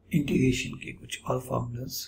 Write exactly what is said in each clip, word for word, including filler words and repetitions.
Integration के कुछ और फॉर्मूलाज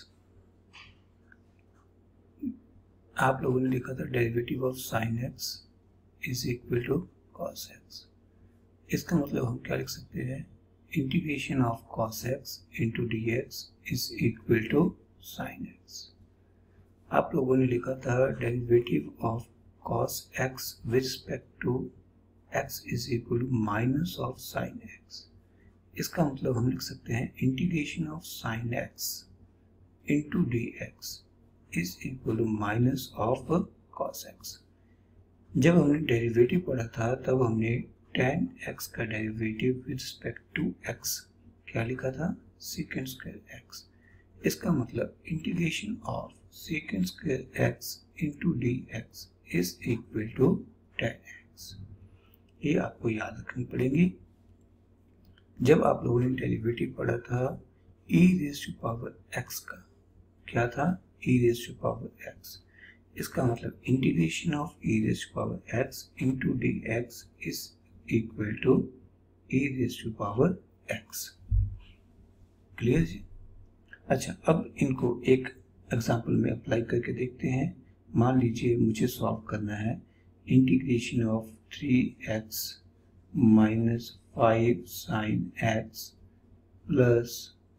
आप लोगों ने लिखा था derivative of sine x is equal to cos x. इसका मतलब हम क्या लिख सकते हैं, integration of cos x into d x is equal to sine x. आप लोगों ने लिखा था derivative of cos x with respect to x is equal to minus of sine x. इसका मतलब हम लिख सकते हैं integration of sine x into d x is equal to minus of cos x. जब हमने डेरिवेटिव पढ़ा था तब हमने टेन एक्स का derivative with respect to x क्या लिखा था, सेकेंड स्क्वायर एक्स। इसका मतलब integration of second square x into d x is equal to tan x. ये आपको याद रखनी पड़ेगी। जब आप लोगों ने डेरिवेटिव पढ़ा था e raise to power x का, क्या था, e raise to power x। इसका मतलब integration of e raise to power x into d x is equal to e raise to power x। Clear जी। अच्छा, अब इनको एक एग्जांपल में अप्लाई करके देखते हैं। मान लीजिए मुझे सॉल्व करना है integration of three x minus five sine x plus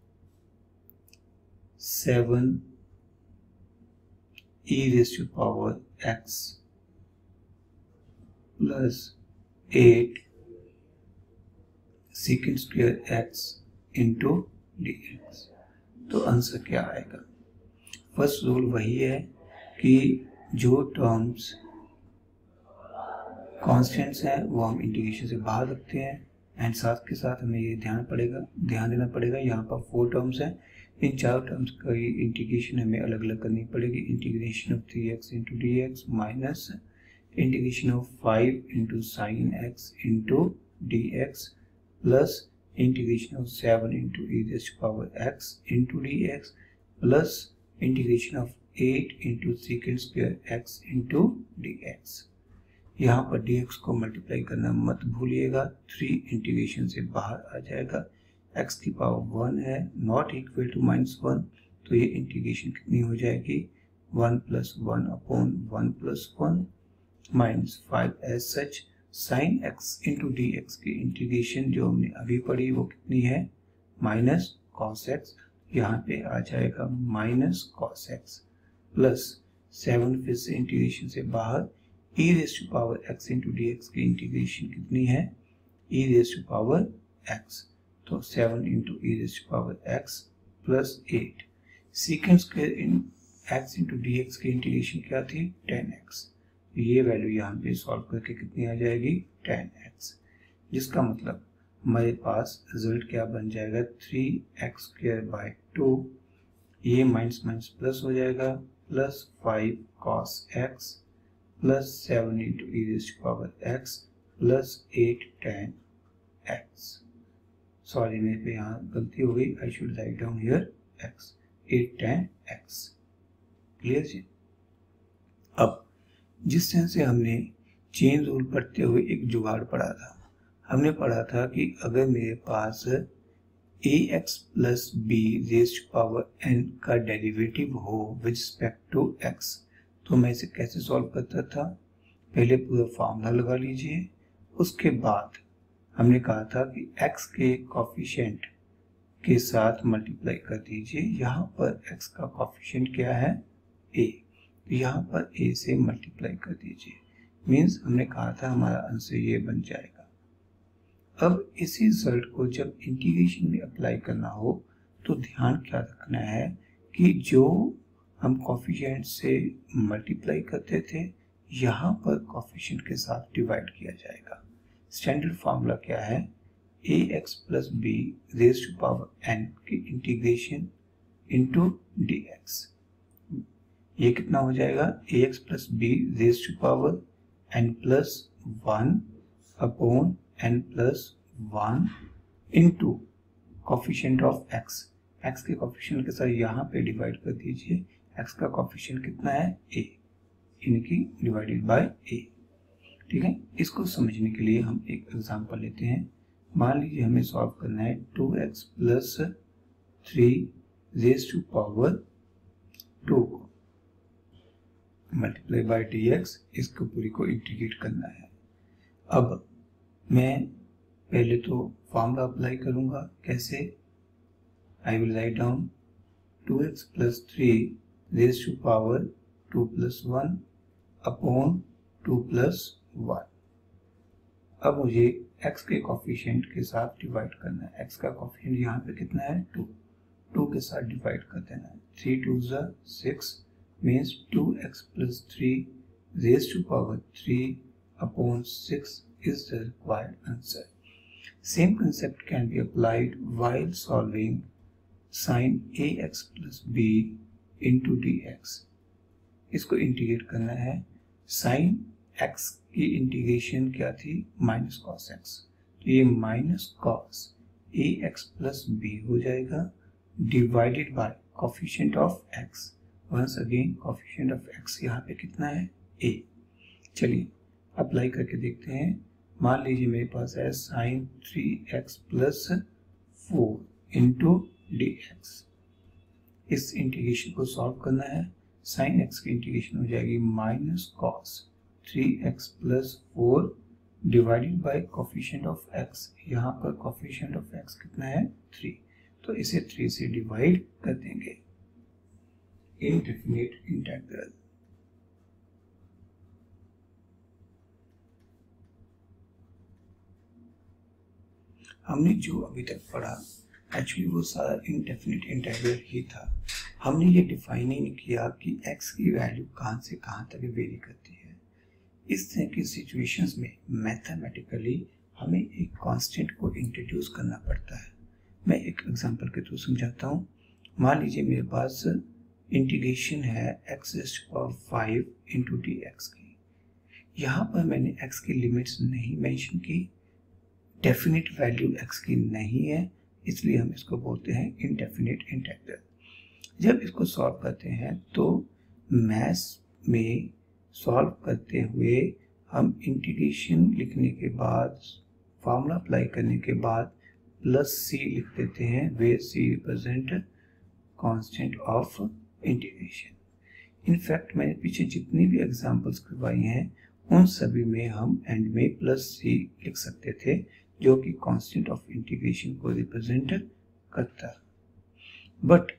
seven e raise to power x plus eight second square x into d x. तो आंसर क्या आएगा। फर्स्ट रूल वही है कि जो टर्म्स कॉन्स्टेंट्स हैं वो हम इंटीग्रेशन से बाहर रखते हैं। एंड साथ के साथ हमें ये ध्यान पड़ेगा ध्यान देना पड़ेगा यहाँ पर फोर टर्म्स हैं, इन चार टर्म्स का इंटीग्रेशन हमें अलग अलग करनी पड़ेगी। Integration of three x into d x minus integration of five into sine x into d x plus integration of seven into e raise to power x into d x plus integration of eight into second square x into d x. यहाँ पर dx को multiply करना मत भूलिएगा, three integration से बाहर आ जाएगा। x की पावर वन है, not equal to minus one, तो ये इंटीग्रेशन कितनी हो जाएगी, one plus one upon one plus one minus five. As such sine x into d x की इंटीग्रेशन जो हमने अभी पढ़ी वो कितनी है, माइनस कॉस एक्स। यहाँ पे आ जाएगा minus cos x plus seven, फिर से इंटीग्रेशन से बाहर, e raise to power x into d x की इंटीग्रेशन कितनी है, e raise to power x, तो seven into e raise to power x plus eight. Second square इन x into d x की इंटीग्रेशन क्या थी, टेन एक्स। ये value यहाँ पे सॉल्व करके कितनी आ जाएगी, टेन एक्स। जिसका मतलब हमारे पास रिजल्ट क्या बन जाएगा, three x square by two, ये माइनस माइनस प्लस हो जाएगा, plus five cos x plus seven into e raise to power x plus eight tan x. Sorry मेरे पे यहाँ गलती हो गई, I should write down here x, eight tan x. Clear जी। अब जिस तरह से हमने चेन रूल पढ़ते हुए एक जुगाड़ पढ़ा था, हमने पढ़ा था कि अगर मेरे पास a x plus b raise to power n का डेरिवेटिव हो विद रिस्पेक्ट टू एक्स, तो मैं इसे कैसे सॉल्व करता था, पहले पूरा फार्मूला लगा लीजिए। उसके बाद हमने कहा था कि x के कॉफिशिएंट के साथ मल्टीप्लाई कर दीजिए। यहाँ पर x का कॉफिशिएंट क्या है, a, तो यहाँ पर a से मल्टीप्लाई कर दीजिए। मीन्स हमने कहा था हमारा आंसर ये बन जाएगा। अब इसी रिजल्ट को जब इंटीग्रेशन में अप्लाई करना हो तो ध्यान क्या रखना है कि जो हम कॉफिशिएंट से मल्टीप्लाई करते थे यहाँ पर कॉफिशिएंट के साथ डिवाइड किया जाएगा। स्टैंडर्ड फार्मूला क्या है, a x plus b raise to power n की इंटीग्रेशन इंटू डी एक्स। ये कितना हो जाएगा, a x plus b raise to power n plus one upon n plus one into coefficient of x. X के coefficient के साथ यहाँ पे डिवाइड कर दीजिए। x का कॉफिशिएंट कितना है, a, इनकी डिवाइडेड बाय a। ठीक है, इसको समझने के लिए हम एक एग्जांपल लेते हैं। मान लीजिए हमें सॉल्व करना है two x plus three raise to power two को मल्टीप्लाई बाय डी एक्स, इसको पूरी को इंटीग्रेट करना है। अब मैं पहले तो फॉर्मूला अप्लाई करूंगा। कैसे? I will write down two x plus three raise to power two plus one upon two plus one. अब मुझे x के कोफिशिएंट के साथ डिवाइड करना है। x का कोफिशिएंट यहाँ पे कितना है? टू। टू के साथ डिवाइड कर देना है। थ्री टू ज़ा six means two x plus three raise to power three upon six is the required answer. Same concept can be applied while solving sin ax plus b into dx. इसको integrate करना है। sin x की integration क्या थी? Minus cos x, तो ये minus cos ax plus b हो जाएगा divided by coefficient of x। Once again coefficient of x यहाँ पे कितना है? a। चलिए अप्लाई करके देखते हैं। मान लीजिए मेरे पास है sine three x plus four into d x. इस इंटीग्रेशन को सॉल्व करना है। साइन एक्स की इंटीग्रेशन हो जाएगी minus cos three x plus four divided by coefficient of x. यहाँ पर कोफिशिएंट ऑफ एक्स कितना है? थ्री, तो इसे थ्री से डिवाइड कर देंगे। Indefinite integral. हमने जो अभी तक पढ़ा एक्चुअली वो सारा इनडेफिनिट इंटीग्रल ही था। हमने ये डिफाइन ही नहीं किया कि x की वैल्यू कहाँ से कहाँ तक वेरी करती है। इस तरह की सिचुएशंस में मैथमेटिकली हमें एक कांस्टेंट को इंट्रोड्यूस करना पड़ता है। मैं एक एग्जांपल के थ्रू समझाता हूँ। मान लीजिए मेरे पास इंटीग्रेशन है x power five into d x की। यहाँ पर मैंने x की लिमिट्स नहीं मेंशन की, डेफिनिट वैल्यू x की नहीं है, इसलिए हम इसको बोलते हैं इनडेफिनिट इंटीग्रल। जब इसको सॉल्व करते हैं तो मैथ्स में सॉल्व करते हुए हम इंटीग्रेशन लिखने के बाद, फार्मूला अप्लाई करने के बाद प्लस सी लिख देते हैं, where c represent constant of integration. In fact मैंने पीछे जितनी भी एग्जांपल्स करवाई हैं उन सभी में हम एंड में प्लस सी लिख सकते थे, जो कि कांस्टेंट ऑफ इंटीग्रेशन को रिप्रेजेंट करता है। बट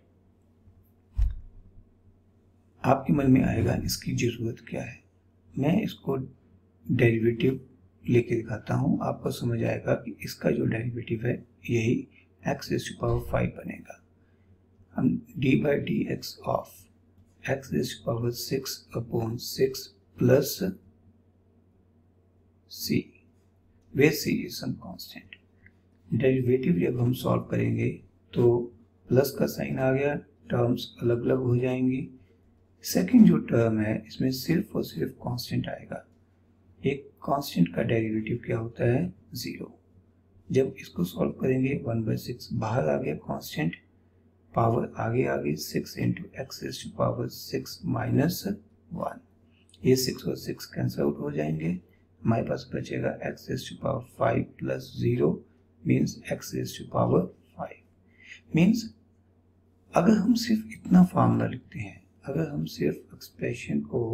आपके मन में आएगा इसकी जरूरत क्या है। मैं इसको डेरिवेटिव लेके दिखाता हूँ, आपको समझ आएगा कि इसका जो डेरिवेटिव है यही x raise to power five बनेगा। हम d by d x of x raise to power six upon six plus c, where c is some constant. Derivative जब हम सॉल्व करेंगे तो प्लस का साइन आ गया, टर्म्स अलग अलग हो जाएंगी। सेकंड जो टर्म है इसमें सिर्फ और सिर्फ कांस्टेंट आएगा। एक कांस्टेंट का डेरिवेटिव क्या होता है? जीरो। जब इसको सॉल्व करेंगे वन बाई सिक्स बाहर आ गया कांस्टेंट, पावर आगे आगे six into x raise to power six minus one. ये सिक्स और सिक्स कैंसिल आउट हो जाएंगे, हमारे पास बचेगा x raise to power five plus zero means x raise to power five. Means अगर हम सिर्फ इतना फार्मूला लिखते हैं, अगर हम सिर्फ एक्सप्रेशन को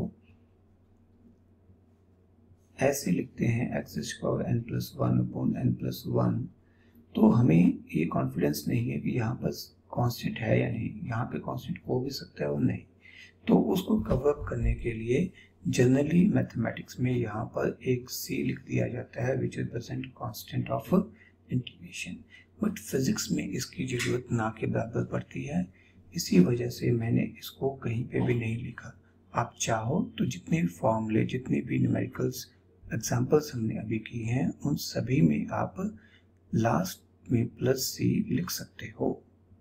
ऐसे लिखते हैं x raise to power n plus one upon n plus one, तो हमें ये कॉन्फिडेंस नहीं है कि यहाँ पर कांस्टेंट है या नहीं। यहाँ पे कांस्टेंट हो भी सकता है और नहीं, तो उसको कवर अप करने के लिए जनरली मैथमेटिक्स में यहाँ पर एक सी लिख दिया जाता है which represent constant of integration. But physics में इसकी जरूरत ना के बराबर पड़ती है, इसी वजह से मैंने इसको कहीं पे भी नहीं लिखा। आप चाहो तो जितने भी फॉर्मूले, जितने भी न्यूमेरिकल्स एग्जांपल्स हमने अभी की हैं उन सभी में आप लास्ट में प्लस सी लिख सकते हो।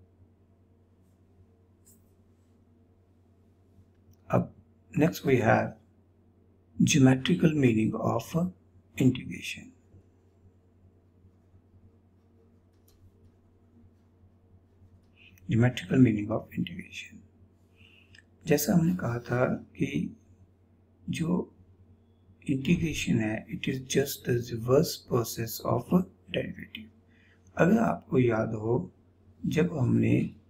अब next we have geometrical meaning of integration. Geometrical meaning of integration. जैसा हमने कहा था कि जो इंटीग्रेशन है it is just the reverse process of derivative. अगर आपको याद हो, जब हमने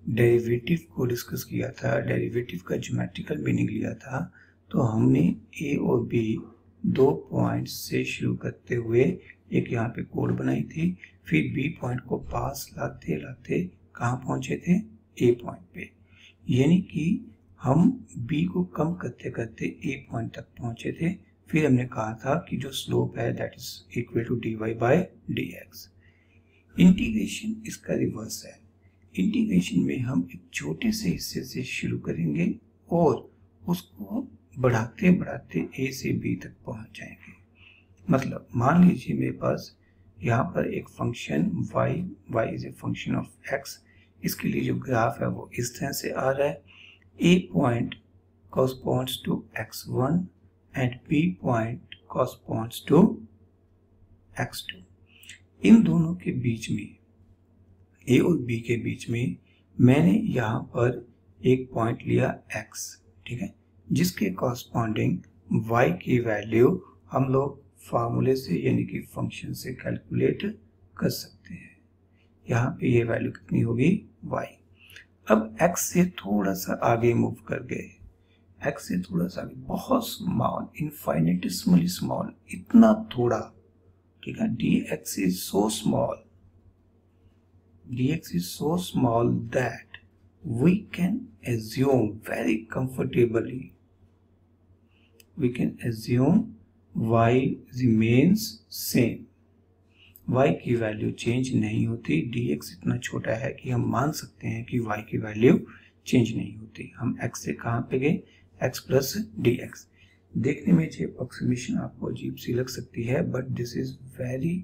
डेरिवेटिव को डिस्कस किया था, डेरिवेटिव का ज्योमेट्रिकल मीनिंग लिया था, तो हमने ए और बी दो पॉइंट से शुरू करते हुए एक यहाँ पे कोड बनाई थी, फिर बी पॉइंट को पास लाते लाते कहाँ पहुंचे थे, ए पॉइंट पे, यानी कि हम बी को कम करते करते ए पॉइंट तक पहुंचे थे। फिर हमने कहा था कि जो स्लोप है that is equal to d y by d x. Integration इसका रिवर्स है। इंटीग्रेशन में हम एक छोटे से हिस्से से शुरू करेंगे और उसको बढ़ाते बढ़ाते ए से बी तक पहुंच जाएंगे। मतलब मान लीजिए मेरे पास यहाँ पर एक function y, y is a function of x, इसके लिए जो ग्राफ है वो इस तरह से आ रहा है। a point corresponds to x one and b point corresponds to x two. इन दोनों के बीच में, a और b के बीच में मैंने यहाँ पर एक पॉइंट लिया x, ठीक है, जिसके कॉरस्पॉन्डिंग y की वैल्यू हम लोग फार्मूले से यानी कि फंक्शन से कैलकुलेट कर सकते हैं। यहाँ पे ये वैल्यू कितनी होगी, y। अब x से थोड़ा सा आगे मूव कर गए, x से थोड़ा सा आगे, बहुत स्मॉल, इनफाइनेटिस्मली स्मॉल, इतना थोड़ा, ठीक है, dx is so small, dx is so small that we can assume very comfortably, we can assume y remains same, y की वैल्यू चेंज नहीं होती। dx इतना छोटा है कि हम मान सकते हैं कि y की वैल्यू चेंज नहीं होती। हम x से कहाँ पे गए, x प्लस डी एक्स। देखने में ये अप्रोक्सीमेशन आपको अजीब सी लग सकती है, but this is very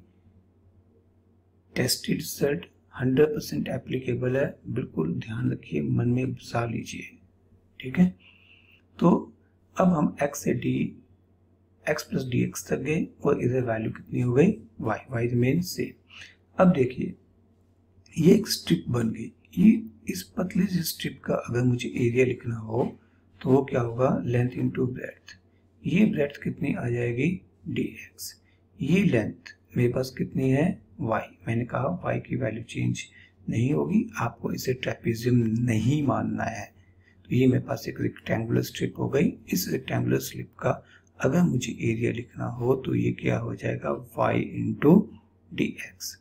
tested result, hundred percent applicable है। बिल्कुल ध्यान रखिए, मन में बसा लीजिए, ठीक है। तो अब हम x से d x plus d x तक गए और इधर वैल्यू कितनी हो गई, y, y रिमेन सेम। अब देखिए ये एक स्ट्रिप बन गई। ये इस पतली सी स्ट्रिप का अगर मुझे एरिया लिखना हो तो वो क्या होगा, लेंथ इंटू ब्रेड्थ। ये ब्रेड्थ कितनी आ जाएगी, dx। ये लेंथ मेरे पास कितनी है, y। मैंने कहा y की वैल्यू चेंज नहीं होगी, आपको इसे ट्रेपेजियम नहीं मानना है। तो ये मेरे पास एक रेक्टेंगुलर स्ट्रिप हो गई। इस रेक्टेंगुलर स्ट्रिप का अगर मुझे एरिया लिखना हो तो ये क्या हो जाएगा, y into d x.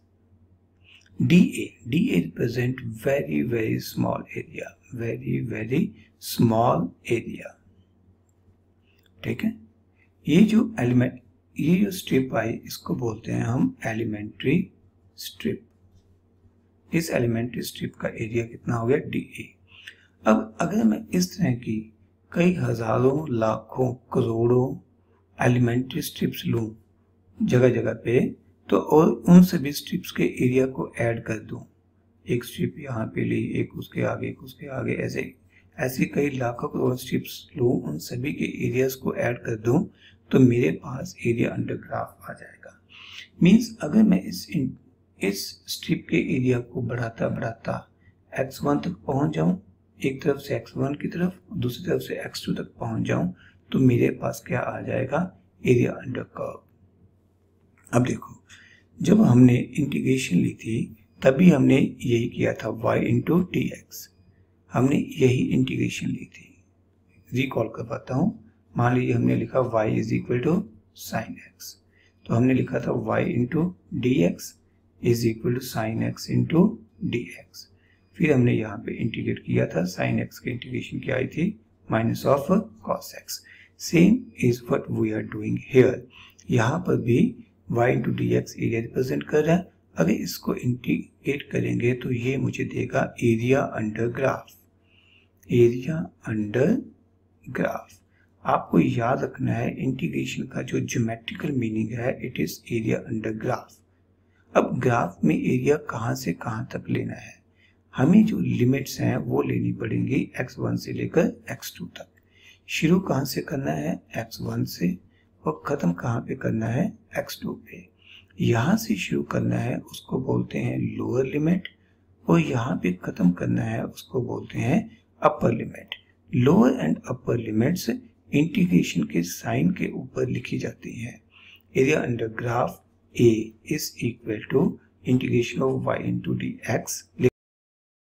D a, d a represent very very small area, very very small area, ठीक है। ये जो एलिमेंट, ये जो स्ट्रिप आई इसको बोलते हैं हम एलिमेंट्री स्ट्रिप। इस एलिमेंट्री स्ट्रिप का एरिया कितना हो गया, डी ए। अब अगर मैं इस तरह की कई हजारों लाखों करोड़ों एलिमेंट्री स्ट्रिप्स लूं जगह जगह पे, तो और उन सभी स्ट्रिप्स के एरिया को ऐड कर दूं, एक स्ट्रिप यहाँ पे ली, एक उसके आगे, एक उसके आगे, ऐसे ऐसे कई लाखों करोड़ स्ट्रिप्स लूं, उन सभी के एरियाज को ऐड कर दूं, तो मेरे पास एरिया अंडर ग्राफ आ जाएगा। मींस अगर मैं इस इस स्ट्रिप के एरिया को बढ़ाता बढ़ाता एक्स वन तक पहुंच जाऊं, एक तरफ से एक्स वन की तरफ, दूसरी तरफ से एक्स टू तक पहुंच जाऊं, तो मेरे पास क्या आ जाएगा, एरिया अंडर कर्व। अब देखो, जब हमने इंटीग्रेशन ली थी तभी हमने यही किया था, y इंटू डी एक्स, हमने यही इंटीग्रेशन ली थी। रिकॉल करवाता हूं, मान लीजिए हमने लिखा y is equal to sine x, तो हमने लिखा था y into d x is equal to sine x into d x. फिर हमने यहाँ पे इंटीग्रेट किया था, साइन एक्स की इंटीग्रेशन क्या आई थी, minus of cos x. Same is what we are doing here. यहाँ पर भी y into d x area represent कर रहा है। अगर इसको इंटीग्रेट करेंगे तो ये मुझे देगा area under graph, area under graph. आपको याद रखना है इंटीग्रेशन का जो ज्योमेट्रिकल मीनिंग है, it is area under graph. अब ग्राफ में एरिया कहाँ से कहाँ तक लेना है, हमें जो लिमिट्स हैं वो लेनी पड़ेंगी एक्स वन से लेकर एक्स टू तक। शुरू कहाँ से करना है, एक्स वन से, और खत्म कहाँ पे करना है, एक्स टू पे। यहाँ से शुरू करना है उसको बोलते हैं लोअर लिमिट, और यहाँ पे खत्म करना है उसको बोलते हैं upper limit. Lower and upper limits integration के साइन के ऊपर लिखी जाती हैं। Area under graph a is equal to integration of y into d x